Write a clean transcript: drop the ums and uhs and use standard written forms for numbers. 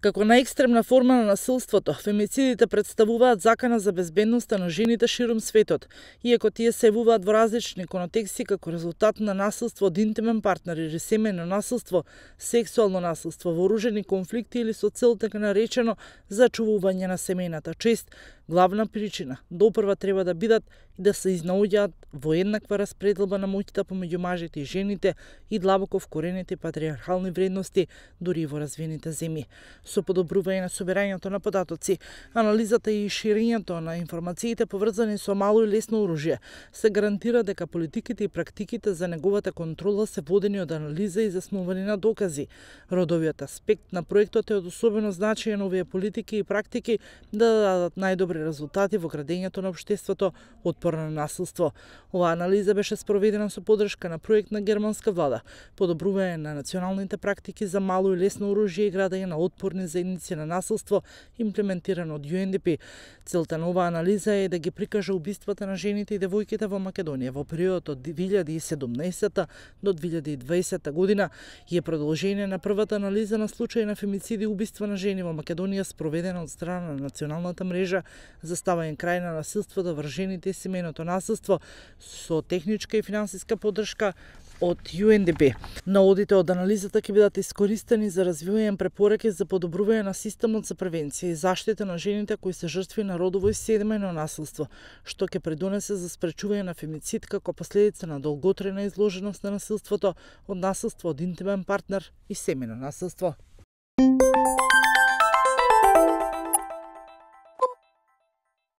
Како најекстремна форма на насилството, фемицидите представуваат закана за безбедноста на жените широм светот, иако тие се јавуваат во различни контексти како резултат на насилство од интимен партнер или семејно насилство, сексуално насилство, вооружени конфликти или со цел така наречено зачувување на семејната чест. Главна причина допрва треба да бидат и да се изнаоѓаат во еднаква распределба на моќта помеѓу мажите и жените и длабоко вкорените патриархални вредности дури и во развиените земји. Со подобрување на собирањето на податоци, анализата и ширењето на информациите поврзани со мало и лесно оружје, се гарантира дека политиките и практиките за неговата контрола се водени од анализа и заснувани на докази. Родовиот аспект на проектот е од особено значање на овие политики и практики да дадат најдобри резултати во градењето на општеството отпорно на насилство. Оваа анализа беше спроведена со поддршка на проект на германска влада, подобрување на националните практики за мало и лесно оружје и градење на отпорни заедници на насилство, имплементирано од UNDP. Целта на оваа анализа е да ги прикаже убиствата на жените и девојките во Македонија во периодот од 2017 до 2020 година и е продолжение на првата анализа на случаи на фемициди и убиства на жени во Македонија спроведена од страна на националната мрежа за ставање крај на насилството врз жените и семејното насилство со техничка и финансиска поддршка од UNDP. Наодите од анализата ќе бидат искористени за развивање препораки за подобрување на системот за превенција и заштита на жените кои се жртви на родово и семејно насилство, што ќе придонесе за спречување на фемицид како последица на долготрајна изложеност на насилството од интимен партнер и семејно насилство.